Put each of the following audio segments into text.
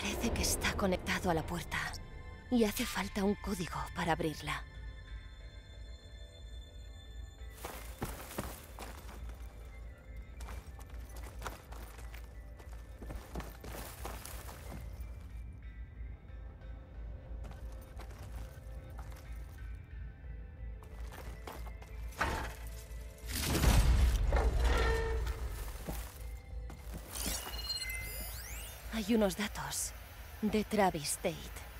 Parece que está conectado a la puerta. Y hace falta un código para abrirla. Hay unos datos de Travis Tate.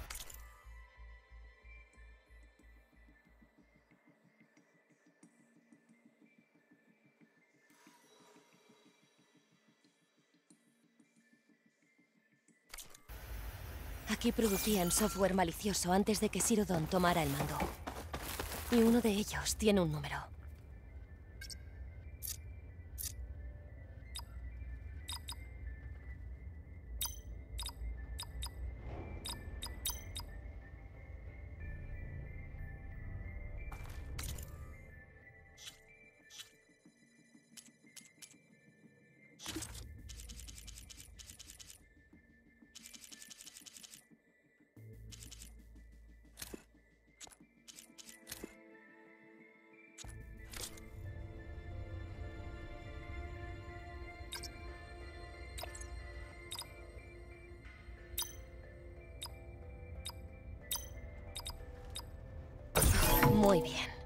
Aquí producían software malicioso antes de que Zero Dawn tomara el mando. Y uno de ellos tiene un número. Muy bien.